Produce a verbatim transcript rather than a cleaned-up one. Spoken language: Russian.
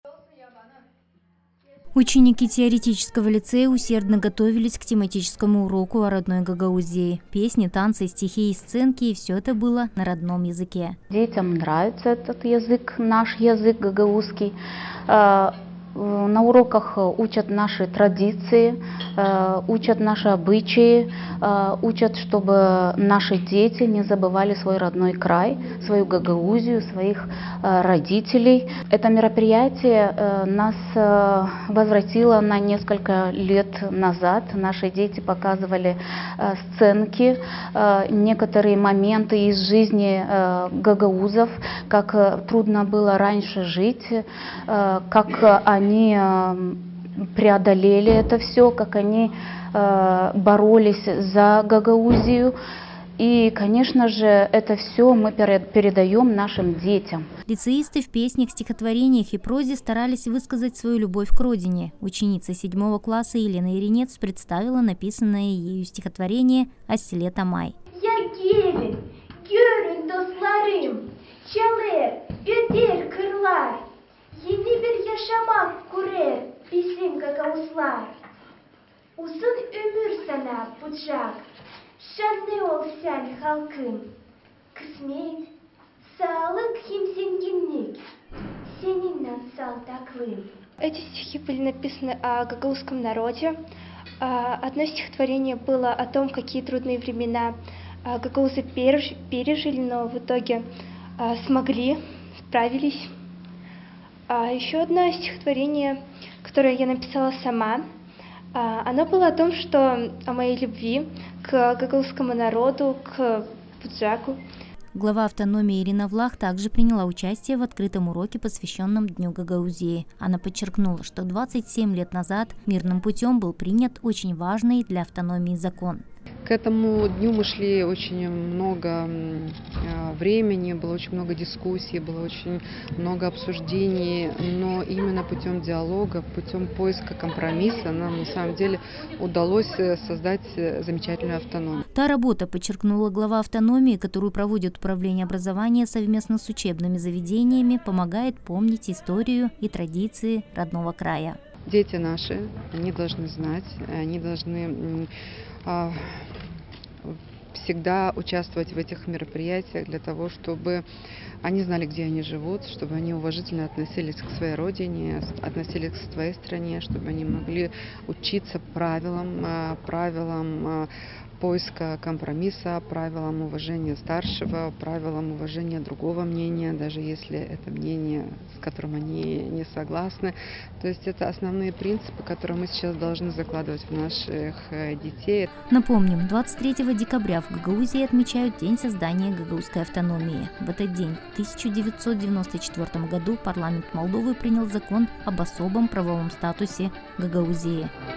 Ученики теоретического лицея усердно готовились к тематическому уроку о родной Гагаузии. Песни, танцы, стихи и сценки – и все это было на родном языке. Детям нравится этот язык, наш язык гагаузский. На уроках учат наши традиции, учат наши обычаи, учат, чтобы наши дети не забывали свой родной край, свою Гагаузию, своих родителей. Это мероприятие нас возвратило на несколько лет назад. Наши дети показывали сценки, некоторые моменты из жизни гагаузов, как трудно было раньше жить, как они Они преодолели это все, как они боролись за Гагаузию. И, конечно же, это все мы передаем нашим детям. Лицеисты в песнях, стихотворениях и прозе старались высказать свою любовь к родине. Ученица седьмого класса Елена Иринец представила написанное ею стихотворение о селе Тамай. Я gelin, görün dostlarım, çalır, öter kırlar. Yeni bir yaşamak kurar bizim Gagauzlar. Uzun ömür sana bucak, şanlı ol sen halkım. Kısmet, sağlık hem zenginlik, seninle saltaklım. Эти стихи были написаны о гагаузском народе. Одно стихотворение было о том, какие трудные времена гагаузы пережили, но в итоге смогли, справились. А еще одно стихотворение, которое я написала сама, оно было о том, что о моей любви к гагаузскому народу, к буджаку. Глава автономии Ирина Влах также приняла участие в открытом уроке, посвященном Дню Гагаузии. Она подчеркнула, что двадцать семь лет назад мирным путем был принят очень важный для автономии закон. К этому дню мы шли очень много времени, было очень много дискуссий, было очень много обсуждений, но именно путем диалога, путем поиска компромисса нам на самом деле удалось создать замечательную автономию. Та работа, подчеркнула глава автономии, которую проводит Управление образования совместно с учебными заведениями, помогает помнить историю и традиции родного края. Дети наши, они должны знать, они должны всегда участвовать в этих мероприятиях для того, чтобы они знали, где они живут, чтобы они уважительно относились к своей родине, относились к своей стране, чтобы они могли учиться правилам, правилам поиска компромисса, правилам уважения старшего, правилам уважения другого мнения, даже если это мнение, с которым они не согласны. То есть это основные принципы, которые мы сейчас должны закладывать в наших детей. Напомним, двадцать третьего декабря в Гагаузии отмечают День создания гагаузской автономии. В этот день, в тысяча девятьсот девяносто четвёртом году, парламент Молдовы принял закон об особом правовом статусе Гагаузии.